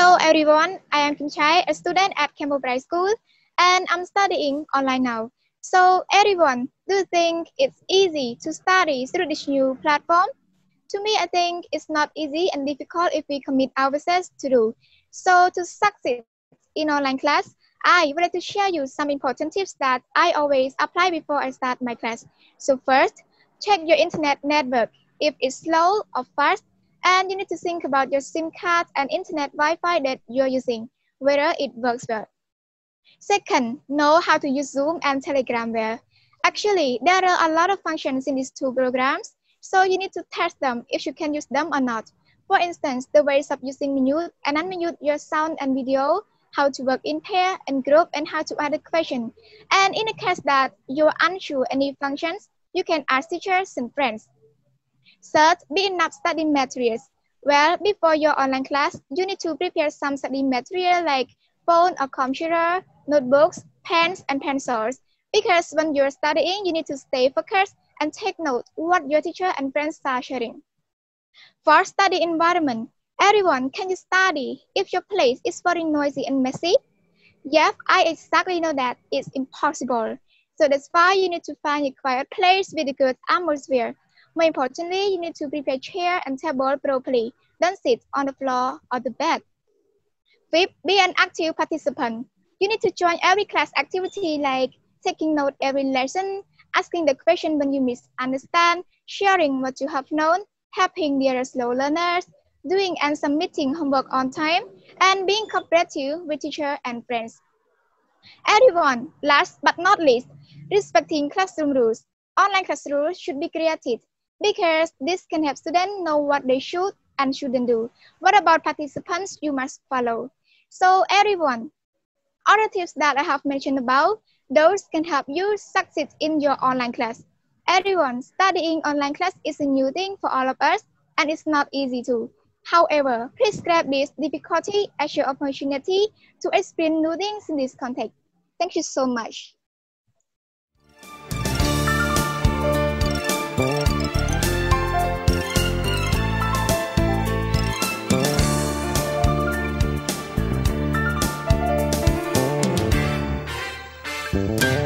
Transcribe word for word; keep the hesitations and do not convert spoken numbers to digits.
Hello everyone, I am Kim Chai, a student at Campbell Bright School, and I'm studying online now. So everyone, do you think it's easy to study through this new platform? To me, I think it's not easy and difficult if we commit ourselves to do. So to succeed in online class, I would like to share you some important tips that I always apply before I start my class. So first, check your internet network. If it's slow or fast, and you need to think about your SIM card and internet Wi-Fi that you're using, whether it works well. Second, know how to use Zoom and Telegram well. Actually, there are a lot of functions in these two programs, so you need to test them if you can use them or not. For instance, the ways of using mute and unmute your sound and video, how to work in pair and group, and how to add a question. And in the case that you're unsure any functions, you can ask teachers and friends. Third, be enough study materials. Well, before your online class, you need to prepare some study material like phone or computer, notebooks, pens, and pencils. Because when you're studying, you need to stay focused and take note what your teacher and friends are sharing. For study environment, everyone can you study if your place is very noisy and messy? Yes, I exactly know that it's impossible. So that's why you need to find a quiet place with a good atmosphere. More importantly, you need to prepare chair and table properly. Don't sit on the floor or the bed. Fifth, be an active participant. You need to join every class activity like taking note every lesson, asking the question when you misunderstand, sharing what you have known, helping the other slow learners, doing and submitting homework on time, and being cooperative with teacher and friends. Everyone, last but not least, respecting classroom rules. Online class rules should be created because this can help students know what they should and shouldn't do. What about participants you must follow? So everyone, all the tips that I have mentioned above, those can help you succeed in your online class. Everyone, studying online class is a new thing for all of us, and it's not easy too. However, please grab this difficulty as your opportunity to experience new things in this context. Thank you so much. Thank you.